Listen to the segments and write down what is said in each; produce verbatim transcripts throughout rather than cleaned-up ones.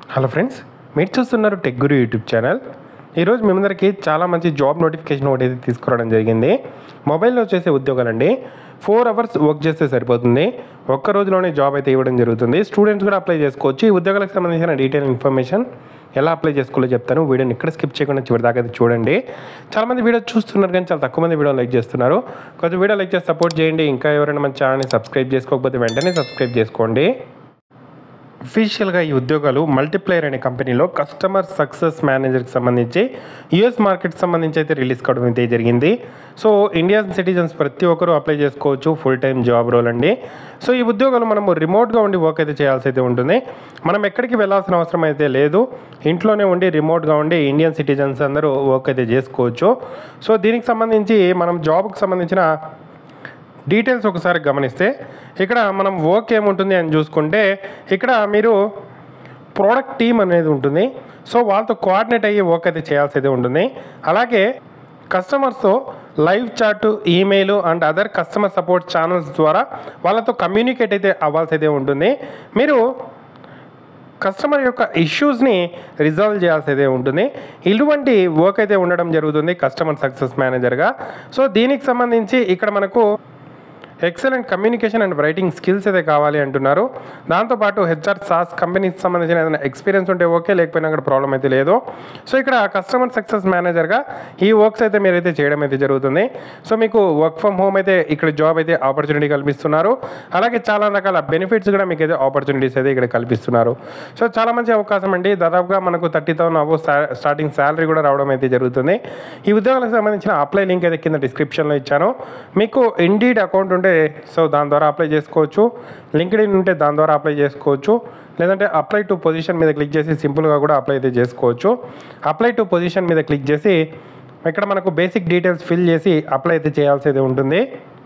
Hello friends, మీరు చూస్తున్నారు tech గురు YouTube channel. ఈరోజు మీ అందరికీ చాలా మంచి జాబ్ నోటిఫికేషన్ ఒకటి అయితే తీసుకురావడం జరిగింది. మొబైల్లో చేసే ఉద్యోగాలండి. ఫోర్ అవర్స్ వర్క్ చేస్తే సరిపోతుంది. ఒక్క రోజులోనే జాబ్ అయితే ఇవ్వడం జరుగుతుంది. స్టూడెంట్స్ కూడా అప్లై చేసుకోవచ్చు. ఈ ఉద్యోగాలకు సంబంధించిన డీటెయిల్ ఇన్ఫర్మేషన్ ఎలా అప్లై చేసుకోవాలో చెప్తాను. వీడియోని ఇక్కడ స్కిప్ చేయకుండా చివరి దాకా అయితే చూడండి. చాలామంది వీడియో చూస్తున్నారు కానీ చాలా తక్కువ మంది వీడియో లైక్ చేస్తున్నారు. కొంచెం వీడియో లైక్ చేసి సపోర్ట్ చేయండి. ఇంకా ఎవరైనా మన ఛానల్ని సబ్స్క్రైబ్ చేసుకోకపోతే వెంటనే సబ్స్క్రైబ్ చేసుకోండి. అఫీషియల్గా ఈ ఉద్యోగాలు మల్టీప్లేయర్ అనే కంపెనీలో కస్టమర్ సక్సెస్ మేనేజర్కి సంబంధించి యూఎస్ మార్కెట్కి సంబంధించి అయితే రిలీజ్ కావడం అయితే జరిగింది. సో ఇండియన్ సిటిజన్స్ ప్రతి ఒక్కరూ అప్లై చేసుకోవచ్చు. ఫుల్ టైం జాబ్ రోల్ అండి. సో ఈ ఉద్యోగాలు మనము రిమోట్గా ఉండి వర్క్ అయితే చేయాల్సి అయితే ఉంటుంది. మనం ఎక్కడికి వెళ్ళాల్సిన అవసరం అయితే లేదు. ఇంట్లోనే ఉండి రిమోట్గా ఉండి ఇండియన్ సిటిజన్స్ అందరూ వర్క్ అయితే చేసుకోవచ్చు. సో దీనికి సంబంధించి మనం జాబ్కి సంబంధించిన డీటెయిల్స్ ఒకసారి గమనిస్తే ఇక్కడ మనం వర్క్ ఏముంటుంది అని చూసుకుంటే ఇక్కడ మీరు ప్రోడక్ట్ టీమ్ అనేది ఉంటుంది. సో వాళ్ళతో కోఆర్డినేట్ అయ్యి వర్క్ అయితే చేయాల్సి అయితే ఉంటుంది. అలాగే కస్టమర్స్తో live chat, email and other customer support channels ద్వారా వాళ్ళతో కమ్యూనికేట్ అయితే అవ్వాల్సి అయితే ఉంటుంది. మీరు కస్టమర్ యొక్క ఇష్యూస్ని రిజాల్వ్ చేయాల్సి అయితే ఉంటుంది. ఇటువంటి వర్క్ అయితే ఉండడం జరుగుతుంది కస్టమర్ సక్సెస్ మేనేజర్గా. సో దీనికి సంబంధించి ఇక్కడ మనకు excellent communication and writing skills అయితే కావాలి అంటున్నారు. దాంతోపాటు హెచ్ఆర్ సాస్ కంపెనీకి సంబంధించిన ఏదైనా ఎక్స్పీరియన్స్ ఉంటే ఓకే, లేకపోయినా అక్కడ ప్రాబ్లం అయితే లేదు. సో ఇక్కడ కస్టమర్ సక్సెస్ మేనేజర్గా ఈ వర్క్స్ అయితే మీరైతే చేయడం అయితే జరుగుతుంది. సో మీకు వర్క్ ఫ్రమ్ హోమ్ అయితే ఇక్కడ జాబ్ అయితే ఆపర్చునిటీ కల్పిస్తున్నారు. అలాగే చాలా రకాల బెనిఫిట్స్ కూడా మీకు అయితే ఆపర్చునిటీస్ అయితే ఇక్కడ కల్పిస్తున్నారు. సో చాలా మంచి అవకాశం అండి. దాదాపుగా మనకు thirty thousand above starting salary కూడా రావడం అయితే జరుగుతుంది. ఈ ఉద్యోగాలకు సంబంధించిన అప్లై లింక్ అయితే కింద డిస్క్రిప్షన్లో ఇచ్చాను. మీకు ఇండీడ్ అకౌంట్ ఉంటే సో దాని ద్వారా అప్లై చేసుకోవచ్చు. లింక్డ్ఇన్ ఉంటే దాని ద్వారా అప్లై చేసుకోవచ్చు. లేదంటే అప్లై టు పొజిషన్ మీద క్లిక్ చేసి సింపుల్గా కూడా అప్లై అయితే చేసుకోవచ్చు. అప్లై టు పొజిషన్ మీద క్లిక్ చేసి ఇక్కడ మనకు బేసిక్ డీటెయిల్స్ ఫిల్ చేసి అప్లై అయితే చేయాల్సి అయితే ఉంటుంది.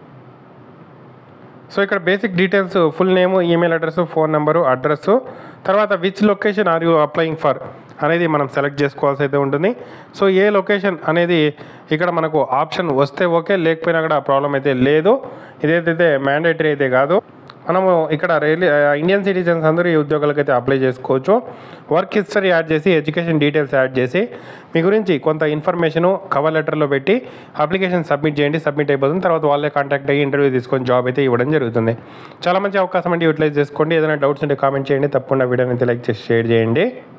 సో ఇక్కడ basic details full name, email address, phone number, address, తర్వాత which location are you applying for అనేది మనం సెలెక్ట్ చేసుకోవాల్సి అయితే ఉంటుంది. సో ఏ లొకేషన్ అనేది ఇక్కడ మనకు ఆప్షన్ వస్తే ఓకే, లేకపోయినా కూడా ప్రాబ్లం అయితే లేదు. ఇదైతే మ్యాండేటరీ అయితే కాదు. మనము ఇక్కడ రైల్వే ఇండియన్ సిటిజన్స్ అందరూ ఈ ఉద్యోగాలకు అయితే అప్లై చేసుకోవచ్చు. వర్క్ హిస్టరీ యాడ్ చేసి, ఎడ్యుకేషన్ డీటెయిల్స్ యాడ్ చేసి, మీ గురించి కొంత ఇన్ఫర్మేషను కవర్ లెటర్లో పెట్టి అప్లికేషన్ సబ్మిట్ చేయండి. సబ్మిట్ అయిపోతుంది. తర్వాత వాళ్ళే కాంటాక్ట్ అయ్యి ఇంటర్వ్యూ తీసుకొని జాబ్ అయితే ఇవ్వడం జరుగుతుంది. చాలా మంచి అవకాశం అండి. యూటిలైజ్ చేసుకోండి. ఏదైనా డౌట్స్ ఉంటే కామెంట్ చేయండి. తప్పకుండా వీడియోని అయితే లైక్ చేసి షేర్ చేయండి.